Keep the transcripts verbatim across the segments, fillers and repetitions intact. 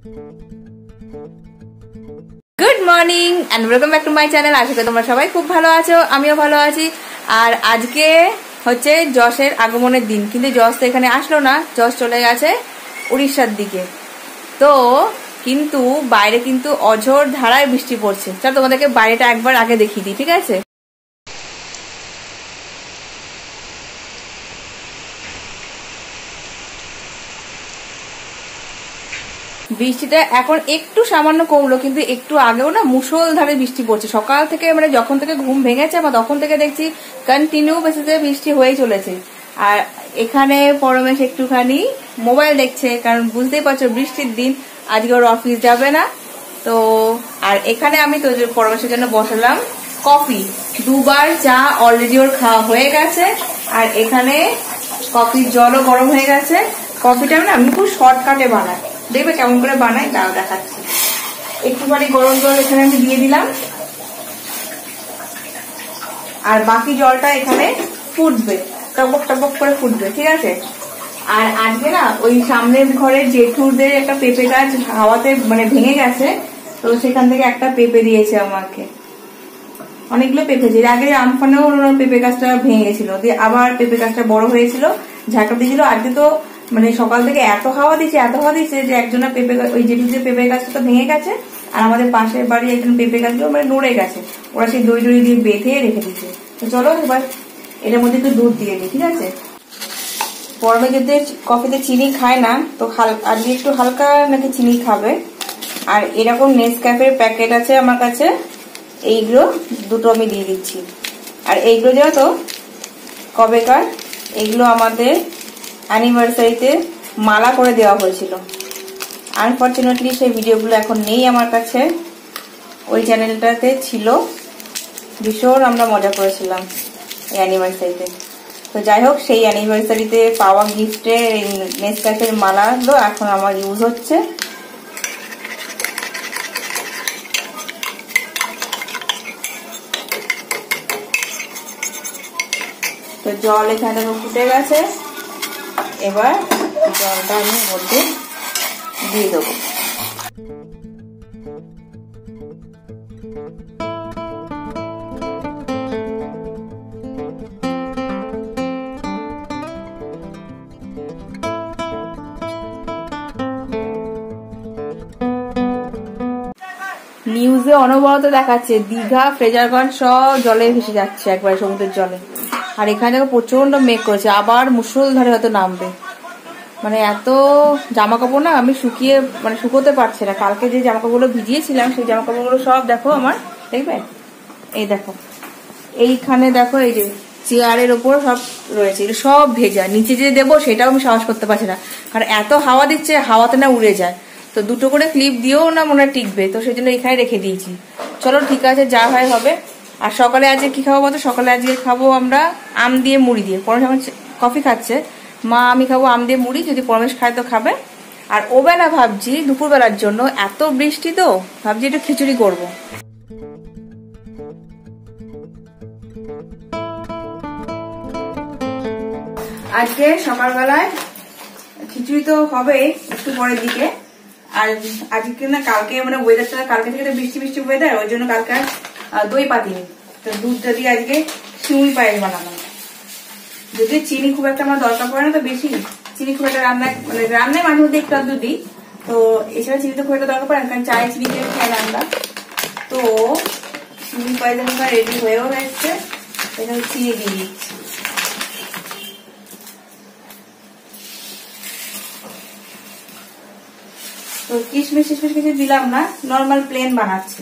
Good morning and welcome back to my channel. আশা করি তোমরা সবাই খুব ভালো আছো, আমিও ভালো আছি। আর আজকে হচ্ছে যশের আগমনের দিন, কিন্তু যশ তো এখানে আসলো না, যশ চলে গেছে উড়িষ্যার দিকে। তো কিন্তু বাইরে কিন্তু অঝোর ধারায় বৃষ্টি পড়ছে। চল তোমাদেরকে বাইরেটা একবার আগে দেখিয়ে দিই, ঠিক আছে? বৃষ্টিটা এখন একটু সামান্য কমলো, কিন্তু একটু আগেও না মুষলধারে বৃষ্টি পড়ছে। সকাল থেকে মানে যখন থেকে ঘুম ভেঙেছে আমার তখন থেকে দেখছি কন্টিনিউ বেসিসে বৃষ্টি হয়েই চলেছে। আর এখানে পরমেশ একটুখানি মোবাইল দেখছে, কারণ বুঝতেই পারছো বৃষ্টির দিন, আজকে ওর অফিস যাবে না। তো আর এখানে আমি তো পরমেশের জন্য বসালাম কফি। দুবার চা অলরেডি ওর খাওয়া হয়ে গেছে, আর এখানে কফির জলও গরম হয়ে গেছে। কফিটা না আমি খুব শর্টকাটে বানাই, দেখবে কেমন করে বানাই তাও দেখাচ্ছি। একটুখানি গরম জল এখানে আমি দিয়ে দিলাম, আর বাকি জলটা এখানে ফুটবে, টকবক টকবক করে ফুটবে, ঠিক আছে? আর আজকে না ওই সামনের ঘরের জেঠুরদের একটা পেঁপে গাছ হাওয়াতে মানে ভেঙে গেছে, তো সেখান থেকে একটা পেঁপে দিয়েছে আমাকে। অনেকগুলো পেঁপে ছিল, আগে আমফানেও পেঁপে গাছটা ভেঙে গেছিল, দিয়ে আবার পেঁপে গাছটা বড় হয়েছিল, ঝাঁকা দিয়েছিল। আজকে তো মানে সকাল থেকে এত হাওয়া দিচ্ছে এত হাওয়া দিচ্ছে যে একজনের পেঁপে ওই জেঠুদের পেঁপে গাছটা তো ভেঙে গেছে, আর আমাদের পাশের বাড়ি একজন পেঁপে গাছগুলো মানে নড়ে গেছে, ওরা সেই দই দই দিয়ে বেঁধে রেখে দিচ্ছে। তো চলো এবার এটার মধ্যে একটু দুধ দিয়ে দিই, ঠিক আছে? পরবে যদি কফিতে চিনি খায় না, তো আজকে একটু হালকা নাকি চিনি খাবে। আর এরকম নেসক্যাফের প্যাকেট আছে আমার কাছে, এইগুলো দুটো আমি দিয়ে দিচ্ছি। আর এইগুলো জানো তো কবেকার, এইগুলো আমাদের অ্যানিভার্সারিতে মালা করে দেওয়া হয়েছিল। আনফরচুনেটলি সেই ভিডিওগুলো এখন নেই আমার কাছে, ওই চ্যানেলটাতে ছিল। ভীষণ আমরা মজা করেছিলাম এই অ্যানিভার্সারিতে। তো যাই হোক, সেই অ্যানিভার্সারিতে পাওয়া গিফটে নেসক্যাফের মালাগুলো এখন আমার ইউজ হচ্ছে। তো জল এখানে ফুটে গেছে, এবার জলটা আমি মধ্যে দিয়ে দেবো। নিউজে অনবরত দেখাচ্ছে দীঘা ফ্রেজারগঞ্জ সব জলে ভেসে যাচ্ছে একবারে সমুদ্রের জলে। আর এখানে দেখো প্রচন্ড মেঘ করেছে, আবার মুষলধারে হয়তো নামবে। মানে এত জামা কাপড় না আমি শুকিয়ে মানে শুকোতে পারছি না। কালকে যে জামা কাপড়গুলো ভিজিয়েছিলাম সেই জামা কাপড়গুলো সব দেখো আমার, দেখবে এই দেখো এইখানে দেখো, এই যে চেয়ারের ওপর সব রয়েছে, এগুলো সব ভেজা। নিচে যে দেবো সেটাও আমি সাহস করতে পারছি না, কারণ এত হাওয়া দিচ্ছে, হাওয়াতে না উড়ে যায়। তো দুটো করে ক্লিপ দিয়েও না মনে হয় টিকবে, তো সেই জন্য এখানে রেখে দিয়েছি। চলো ঠিক আছে, যা হয় হবে। আর সকালে আজকে কি খাবো বলতো? সকালে আজকে খাবো আমরা আম দিয়ে মুড়ি দিয়ে। পরমেশ আমার কফি খাচ্ছে, মা আমি খাবো আম দিয়ে মুড়ি, যদি পরমেশ খায় তো খাবে। আর ওবেলা ভাবছি দুপুরবেলার জন্য, এত বৃষ্টি তো ভাবছি একটু খিচুড়ি করব। আজকে সকালবেলায় খিচুড়ি তো হবে একটু পরের দিকে। আর আজকে না কালকে মানে ওয়েদারটা কালকে থেকে বৃষ্টি বৃষ্টি ওয়েদার, ওই জন্য কালকে দই পাতিনি। তো দুধটা দিয়ে আজকে শিউলি পায়েস বানাবো। যদি চিনি খুব একটা আমার দরকার পড়ে না, তো বেশি চিনি খুব একটা রান্না মানে রান্নায় মাঝে মধ্যে একটু আধটু দিই। তো এছাড়া চিনি তো খুব একটা দরকার পড়ে না, কারণ চায়ে চিনি দিয়ে খাই রান্না। তো শিউলি পায়েস এখন রেডি হয়েও গেছে, এখানে চিনি দিয়ে দিচ্ছি। তো কিশমিশ টিশমিশ কিছু দিলাম না, নর্মাল প্লেন বানাচ্ছি।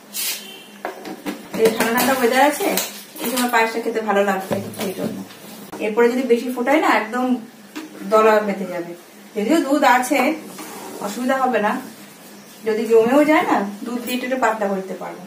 ঠান্ডা ঠান্ডা ওয়েদার আছে, এই সময় পায়েসটা খেতে ভালো লাগবে, সেই জন্য। এরপরে যদি বেশি ফোটায় না একদম দলা বেঁধে যাবে। যদিও দুধ আছে, অসুবিধা হবে না। যদি জমেও যায় না, দুধ দিয়ে একটু পাতলা করতে পারবো।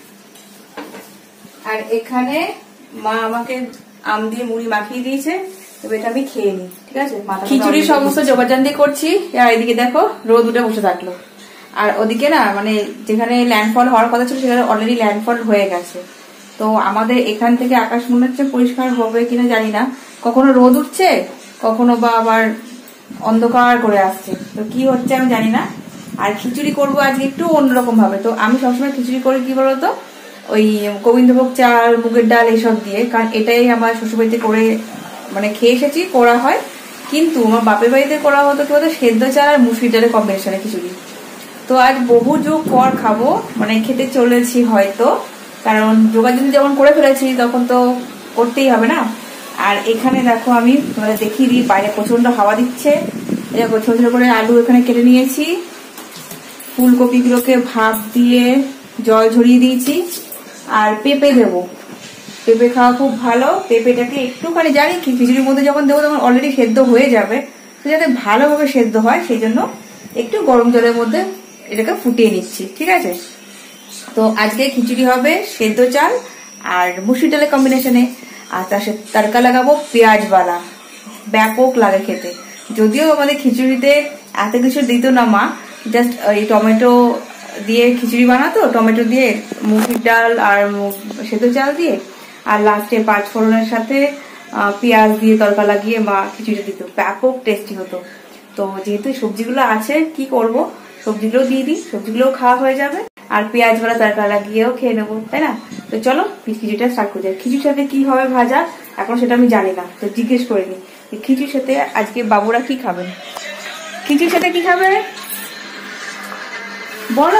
আর এখানে মা আমাকে আম দিয়ে মুড়ি মাখিয়ে দিয়েছে, তবে এটা আমি খেয়ে নিই, ঠিক আছে? খিচুড়ি সমস্ত জোগাড়জান্দি করছি, আর এদিকে দেখো রোদ উঠে বসে থাকলো। আর ওদিকে না মানে যেখানে ল্যান্ডফল হওয়ার কথা ছিল সেখানে অলরেডি ল্যান্ডফল হয়ে গেছে। তো আমাদের এখান থেকে আকাশ মনে হচ্ছে পরিষ্কার হবে কিনা জানি না, কখনো রোদ উঠছে কখনো বা আবার অন্ধকার করে আসছে, তো কি হচ্ছে আমি জানি না। আর খিচুড়ি করবো আজকে একটু অন্যরকম ভাবে। তো আমি সবসময় খিচুড়ি করি কি বলতো, ওই গোবিন্দভোগ চাল, মুগের ডাল এইসব দিয়ে, কারণ এটাই আমার শ্বশুরবাড়িতে করে মানে খেয়ে এসেছি, করা হয়। কিন্তু আমার বাপের বাড়িতে করা হতো কি বলতো, সেদ্ধ চাল আর মুসুরি ডালের কম্বিনেশনে খিচুড়ি। তো আজ বহু যুগ পর খাবো, মানে খেতে চলেছি হয়তো, কারণ যোগাযোগ যেমন করে ফেলেছি তখন তো করতেই হবে না। আর এখানে দেখো আমি দেখিয়ে দিই, বাইরে প্রচন্ড হাওয়া দিচ্ছে। ছোট ছোট করে আলু এখানে কেটে নিয়েছি, ফুলকপিগুলোকে ভাপ দিয়ে জল ঝরিয়ে দিয়েছি, আর পেঁপে দেবো। পেঁপে খাওয়া খুব ভালো। পেঁপেটাকে একটুখানি জানি কি খিচুড়ির মধ্যে যখন দেবো তখন অলরেডি সেদ্ধ হয়ে যাবে, তো যাতে ভালোভাবে সেদ্ধ হয় সেই জন্য একটু গরম জলের মধ্যে এটাকে ফুটিয়ে নিচ্ছি, ঠিক আছে। তো আজকে খিচুড়ি হবে সেদ্ধ চাল আর মুসুর ডালের কম্বিনেশনে, আর তার সাথে তড়কা লাগাবো পেঁয়াজওয়ালা, ব্যাপক লাগে খেতে। যদিও আমাদের খিচুড়িতে এত কিছু দিত না মা, জাস্ট ওই টমেটো দিয়ে খিচুড়ি বানাতো, টমেটো দিয়ে মুসুর ডাল আর সেদ্ধ চাল দিয়ে, আর লাস্টে পাঁচ ফোড়নের সাথে পেঁয়াজ দিয়ে তড়কা লাগিয়ে মা খিচুড়ি দিত, ব্যাপক টেস্টি হতো। তো যেহেতু সবজিগুলো আছে কি করব, সবজিগুলো দিয়ে দিই, সবজিগুলোও খাওয়া হয়ে যাবে, আর পেঁয়াজওয়ালা তড়কা লাগিয়েও খেয়ে নেবো, তাই না। তো চলো খিচুড়িটা স্টার্ট করে যাই। খিচুড়ির সাথে কি হবে ভাজা এখন সেটা আমি জানি না, তো জিজ্ঞেস করে নি খিচুড়ির সাথে আজকে বাবুরা কি খাবেন। খিচুড়ির সাথে কি খাবে বলো?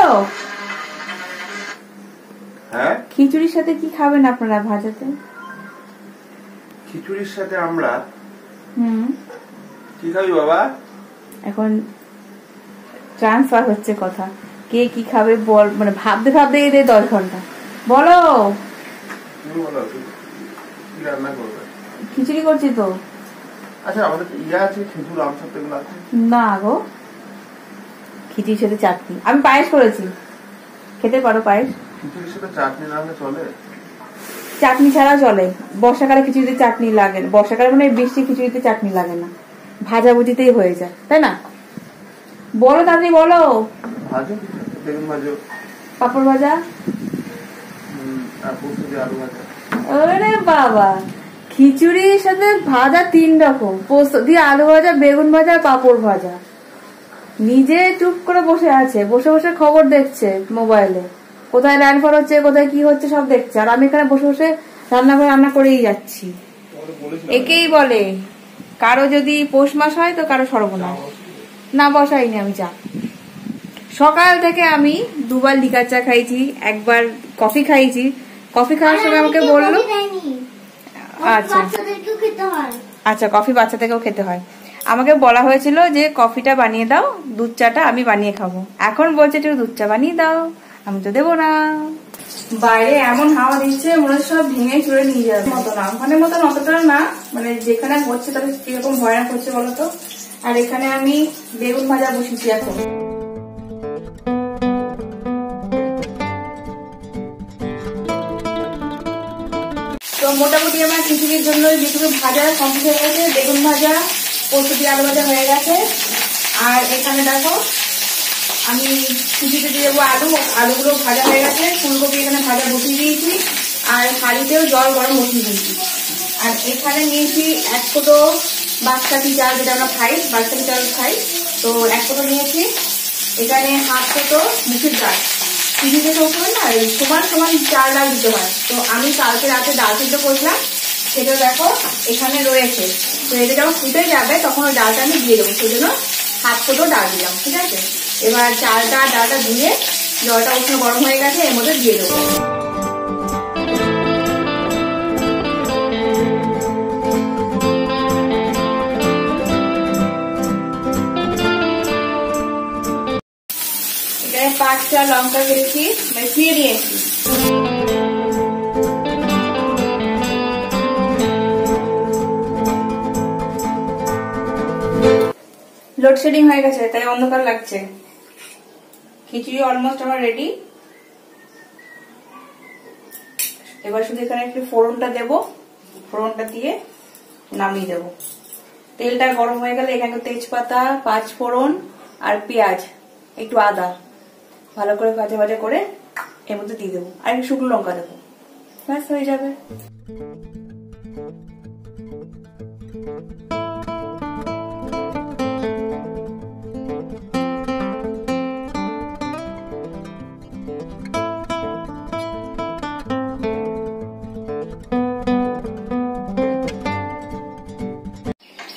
হ্যাঁ, খিচুড়ির সাথে কি খাবেন আপনারা ভাজাতে? খিচুড়ির সাথে আমরা হুম কি খাবি বাবা? এখন ট্রান্সফার হচ্ছে কথা, কে কি খাবে বল, মানে ভাবতে ভাবতে এই দশ ঘন্টা। বলো তুমি বলো কি রান্না করবে? খিচুড়ি করছি তো। আচ্ছা, আমাদের ইয়া আছে খেজুর, আম সব এগুলো আছে না গো, খিচুড়ির সাথে চাটনি। আমি পায়েস করেছি, খেতে পারো পায়েস। খিচুড়ির সাথে চাটনি না হলে চলে? চাটনি ছাড়া চলে, বর্ষাকালে খিচুড়িতে চাটনি লাগে না, বর্ষাকালে মানে বৃষ্টি খিচুড়িতে চাটনি লাগে না, ভাজা ভুজিতেই হয়ে যায়, তাই না। বলো তাড়াতাড়ি বলো। ভাজো, বেগুন ভাজো, পাপড় ভাজা, আর পোস্ত দিয়ে আলু ভাজা। ওরে বাবা, খিচুড়ির সাথে ভাজা তিন রকম, পোস্ত দিয়ে আলু ভাজা, বেগুন ভাজা, পাপড় ভাজা। নিজে চুপ করে বসে আছে, বসে বসে খবর দেখছে মোবাইলে, কোথায় ল্যান্ডফল হচ্ছে, কোথায় কি হচ্ছে সব দেখছে, আর আমি এখানে বসে বসে রান্না করে রান্না করেই যাচ্ছি। একেই বলে কারো যদি পৌষ মাস হয় তো কারো সর্বনাশ। না বসাইনি আমি চা, সকাল থেকে আমি দুবার লিকার চা খাইছি, একবার কফি খাইছি। কফি খাওয়ার সময় আমাকে বললো আচ্ছা আচ্ছা কফি বাচ্চাদেরকেও খেতে হয়। আমাকে বলা হয়েছিল যে কফিটা বানিয়ে দাও, দুধ চাটা আমি বানিয়ে খাবো। এখন বলছে একটু দুধ চা বানিয়ে দাও, আমি তো দেবো না। বাইরে এমন হাওয়া দিচ্ছে মনে হচ্ছে সব ভেঙে চুরে নিয়ে যাবে মতো না, ওখানে মতন অতটা না, মানে যেখানে হচ্ছে তাহলে কিরকম ভয়ানক হচ্ছে বলতো। আর এখানে আমি বেগুন ভাজা বসেছি এখন। তো মোটামুটি আমার খিচুড়ির জন্য যেটুকু ভাজা কমপ্লিট হয়ে গেছে, বেগুন ভাজা, পোস্ত দিয়ে আলু ভাজা হয়ে গেছে। আর এখানে দেখো আমি খিচুড়িতে দিয়ে দেবো আলু, আলুগুলো ভাজা হয়ে গেছে, ফুলকপি এখানে ভাজা বসিয়ে দিয়েছি, আর হাঁড়িতেও জল গরম বসিয়ে দিয়েছি। আর এখানে নিয়েছি এক কোটো বাদশাহী চাল, যেটা আমরা খাই, বাদশাহী চাল খাই, তো এক কোটো নিয়েছি। এখানে হাফ কোটো মুসুর ডাল, খিচুড়িতে সবসময় না সমান সমান চাল ডাল দিতে হয়, তো আমি কালকে রাতে ডাল সিদ্ধ করলাম, সেটা দেখো এখানে রয়েছে। তো এটা যখন ফুটে যাবে তখন ওই ডালটা আমি দিয়ে দেবো, সেই জন্য হাফ কোটো ডাল দিলাম, ঠিক আছে। এবার চালটা ডালটা ধুয়ে জলটা উষ্ণ গরম হয়ে গেছে, এর মধ্যে দিয়ে দেবো। এখানে পাঁচটা লঙ্কা দিয়েছি, মেশিয়ে নিয়েছি। লোডশেডিং হয়ে গেছে তাই অন্ধকার লাগছে। খিচুড়ি অলমোস্ট আমার রেডি। এবার শুধু এখানে একটু ফোড়নটা দেব, ফোড়নটা দিয়ে নামিয়ে দেব। তেলটা গরম হয়ে গেলে এখানে তেজপাতা, পাঁচ ফোড়ন আর পেঁয়াজ, একটু আদা ভালো করে ভাজা ভাজা করে এর মধ্যে দিয়ে দেবো, আর একটু শুকনো লঙ্কা দেবো, ব্যাস হয়ে যাবে।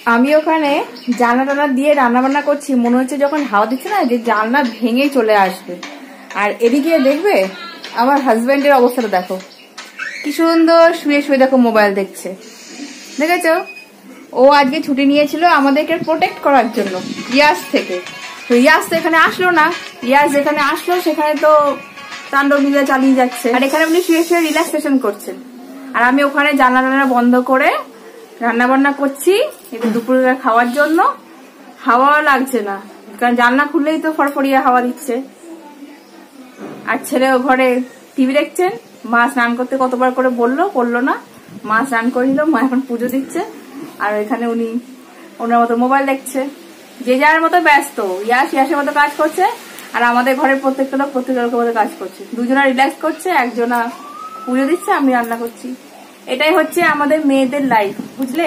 আমি ওখানে জানলা টানা দিয়ে রান্না বান্না করছি, মনে হচ্ছে যখন হাওয়া দিচ্ছে না যে জানলা ভেঙে চলে আসবে। আর এদিকে দেখবে আমার হাজবেন্ডের অবস্থাটা দেখো, কি সুন্দর শুয়ে শুয়ে দেখো মোবাইল দেখছে, দেখেছো? ও আজকে ছুটি নিয়েছিল আমাদেরকে প্রোটেক্ট করার জন্য ইয়াস থেকে। তো ইয়াস তো এখানে আসলো না, ইয়াস যেখানে আসলো সেখানে তো তাণ্ডব লীলা চালিয়ে যাচ্ছে, আর এখানে উনি শুয়ে শুয়ে রিল্যাক্সেশন করছেন। আর আমি ওখানে জানলা টানা বন্ধ করে রান্না বান্না করছি একটু দুপুরে খাওয়ার জন্য। হাওয়া লাগছে না, কারণ জানলা খুললেই তো ফড়ফড়িয়া হাওয়া দিচ্ছে। আর ছেলেও ঘরে টিভি দেখছেন। মা স্নান করতে কতবার করে বললো, করলো না। মা স্নান করে নিল, মা এখন পুজো দিচ্ছে, আর এখানে উনি ওনার মতো মোবাইল দেখছে। যে যার মতো ব্যস্ত, ইয়াস ইয়াসের মতো কাজ করছে, আর আমাদের ঘরের প্রত্যেকটা লোক প্রত্যেকটা লোকের মতো কাজ করছে। দুজনা রিল্যাক্স করছে, একজনা পুজো দিচ্ছে, আমি রান্না করছি। এটাই হচ্ছে আমাদের মেয়েদের লাইফ, বুঝলে?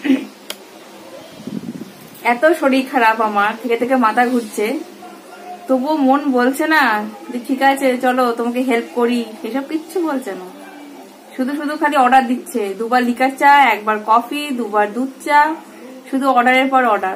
এত শরীর খারাপ আমার, থেকে থেকে মাথা ঘুরছে, তবুও মন বলছে না যে ঠিক আছে চলো তোমাকে হেল্প করি, এসব কিচ্ছু বলছে না। শুধু শুধু খালি অর্ডার দিচ্ছে, দুবার লিকার চা, একবার কফি, দুবার দুধ চা, শুধু অর্ডারের পর অর্ডার।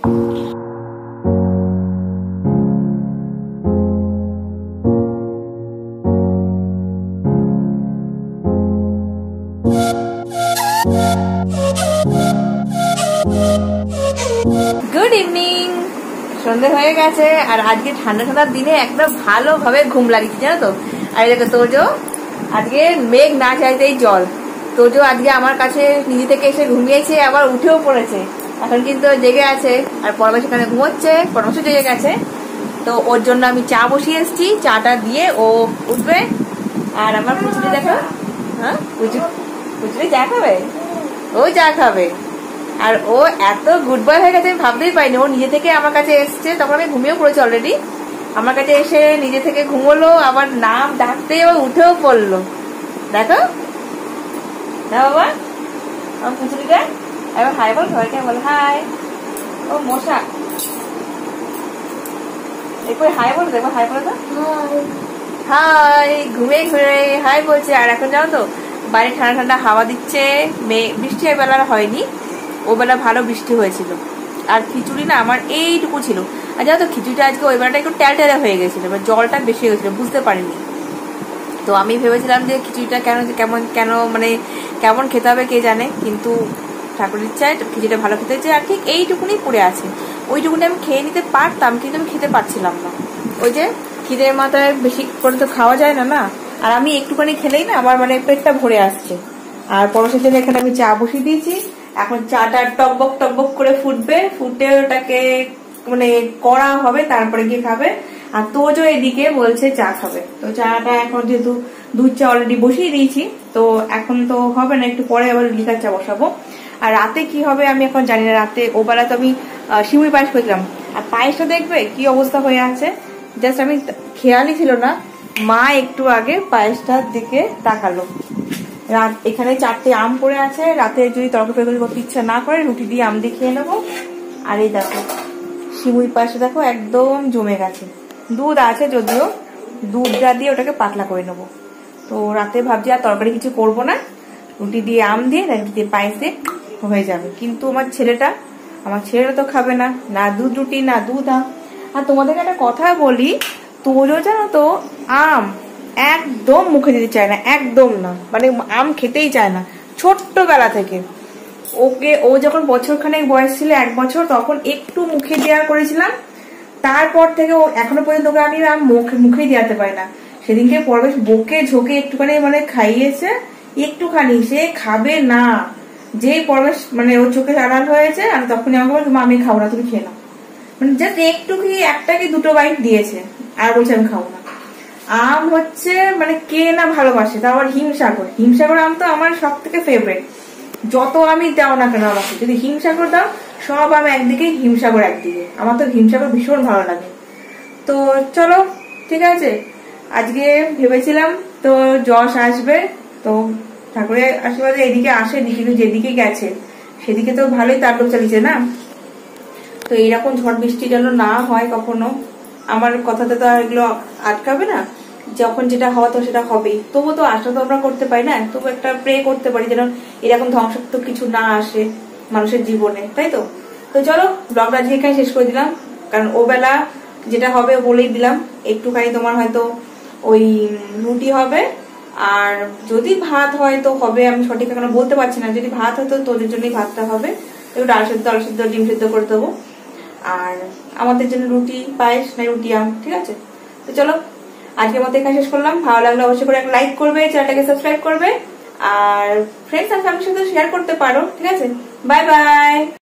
গুড ইভিনিং, সন্ধ্যে হয়ে গেছে, আর আজকে ঠান্ডা ঠান্ডার দিনে একদম ভালোভাবে ঘুম লাগিয়েছে, জানো তো? আর দেখো তোজো আজকে মেঘ না চাইতেই জল। তোজো আজকে আমার কাছে নিজে থেকে এসে ঘুমিয়েছে, আবার উঠেও পড়েছে, এখন কিন্তু জেগে আছে। আর পরমেশ এখানে ঘুমোচ্ছে, পরমেশও জেগে গেছে। তো ওর জন্য আমি চা বসিয়ে এসেছি, চাটা দিয়ে ও উঠবে। আর আমার পুচুরি দেখো, হ্যাঁ পুচু পুচুরি চা খাবে, ও চা খাবে। আর ও এত গুড বয় হয়ে গেছে আমি ভাবতেই পারিনি। ও নিজে থেকে আমার কাছে এসছে, তখন আমি ঘুমিয়েও পড়েছি অলরেডি। আমার কাছে এসে নিজে থেকে ঘুমোলো, আবার নাম ডাকতে ও উঠেও পড়লো। দেখো না বাবা, আমার পুচুরিটা এবার হাই বল, সবাইকে বল হাই। ও মশা, একবার হাই বলো, দেখো হাই বলো তো, হাই। ঘুমিয়ে ঘুরে হাই বলছে। আর এখন জানো তো বাইরে ঠান্ডা ঠান্ডা হাওয়া দিচ্ছে, বৃষ্টি বেলা হয়নি, ও বেলা ভালো বৃষ্টি হয়েছিল। আর খিচুড়ি না আমার এইটুকু ছিল। আর জানো তো খিচুড়িটা আজকে ওই বেলাটা একটু ট্যালট্যালে হয়ে গেছিল, এবার জলটা বেশি হয়ে গেছিল, বুঝতে পারিনি। তো আমি ভেবেছিলাম যে খিচুড়িটা কেন কেমন কেন মানে কেমন খেতে হবে কে জানে, কিন্তু ঠাকুরের ইচ্ছায় খিচুড়িটা ভালো খেতে হচ্ছে। আর ঠিক এইটুকুনি পড়ে আছে, ওইটুকুনি আমি খেয়ে নিতে পারতাম, কিন্তু আমি খেতে পারছিলাম না। ওই যে খিদের মাথায় বেশি করে তো খাওয়া যায় না না, আর আমি একটুখানি খেলেই না আমার মানে পেটটা ভরে আসছে। আর পরশের জন্য এখানে আমি চা বসিয়ে দিয়েছি, এখন চাটা টকবক টকবক করে ফুটবে, ফুটে ওটাকে মানে করা হবে, তারপরে গিয়ে খাবে। আর তোজো এদিকে বলছে চা খাবে, তো চাটা এখন যেহেতু দুধ চা অলরেডি বসিয়ে দিয়েছি, তো এখন তো হবে না, একটু পরে আবার লিকার চা বসাবো। আর রাতে কি হবে আমি এখন জানি না। রাতে ওবেলা তো আমি সিমুই পায়েস করেছিলাম, আর পায়েসটা দেখবে কি অবস্থা হয়ে আছে, জাস্ট আমি খেয়ালই ছিল না, মা একটু আগে পায়েসটার দিকে তাকালো। রাত এখানে চারটে আম পড়ে আছে, রাতে যদি তরকারি ফরকারি করতে ইচ্ছা না করে রুটি দিয়ে আম দিয়ে খেয়ে নেবো। আর এই দেখো সিমুই পায়েসটা দেখো একদম জমে গেছে, দুধ আছে যদিও, দুধটা দিয়ে ওটাকে পাতলা করে নেবো। তো রাতে ভাবছি আর তরকারি কিছু করবো না, রুটি দিয়ে আম দিয়ে রুটি দিয়ে পায়েস দিয়ে হয়ে যাবে। কিন্তু আমার ছেলেটা আমার ছেলেটা তো খাবে না, না দুধ রুটি না দুধ আম। আর তোমাদেরকে একটা কথা বলি, তোজো জানো তো আম একদম মুখে দিতে চায় না, একদম না, মানে আম খেতেই চায় না ছোট্টবেলা থেকে। ওকে ও যখন বছর খানেক বয়স ছিল, এক বছর, তখন একটু মুখে দেওয়া করেছিলাম, তারপর থেকে ও এখনো পর্যন্ত ওকে আমি আম মুখে মুখেই দেওয়াতে পারি না। সেদিনকে পরবেশ বকে ঝোঁকে একটুখানি মানে খাইয়েছে, একটুখানি, সে খাবে না। যে পরবেশ মানে ওর চোখে আড়াল হয়েছে, আমি তখনই আমাকে বলছি মা আমি খাবো না, তুমি খেয়ে নাও, মানে জাস্ট একটু কি একটা কি দুটো বাইট দিয়েছে, আর বলছে আমি খাবো না। আম হচ্ছে মানে কে না ভালোবাসে, তাও আবার হিমসাগর। হিমসাগর আম তো আমার সব থেকে ফেভারিট, যত আমি দাও না কেন আমাকে, যদি হিমসাগর দাও সব আম একদিকে, হিমসাগর একদিকে, আমার তো হিমসাগর ভীষণ ভালো লাগে। তো চলো ঠিক আছে, আজকে ভেবেছিলাম তো যশ আসবে, তো ঠাকুরের আশীর্বাদে এদিকে আসে, কিন্তু যেদিকে গেছে সেদিকে তো ভালোই তাণ্ডব চালিয়েছে না। তো এইরকম ঝড় বৃষ্টি যেন না হয় কখনো, আমার কথাতে তো আর এগুলো আটকাবে না, যখন যেটা হওয়া তো সেটা হবেই। তবু তো আশা তো আমরা করতে পারি না, তবু একটা প্রে করতে পারি যেন এরকম ধ্বংসাত্মক কিছু না আসে। মানুষের জীবনে, তাই তো? তো চলো ব্লগটা আজকে এখানে শেষ করে দিলাম, কারণ ও বেলা যেটা হবে বলেই দিলাম। একটুখানি তোমার হয়তো ওই রুটি হবে, আর যদি ভাত হয় তো হবে, আমি সঠিক এখন বলতে পারছি না। যদি ভাত হয় তো তোদের জন্যই ভাতটা হবে, একটু ডাল সেদ্ধ আলু সেদ্ধ ডিম সেদ্ধ করে দেবো, আর আমাদের জন্য রুটি পায়েস না রুটি আম, ঠিক আছে? তো চলো আজকের মতো এখানে শেষ করলাম। ভালো লাগলে অবশ্যই করে একটা লাইক করবে, চ্যানেলটাকে সাবস্ক্রাইব করবে, আর ফ্রেন্ডস আর ফ্যামিলির সাথে শেয়ার করতে পারো, ঠিক আছে? Bye by.